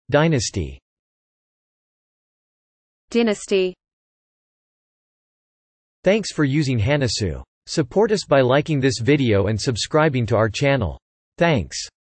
Dynasty. Dynasty. Thanks for using Hanasu. Support us by liking this video and subscribing to our channel. Thanks.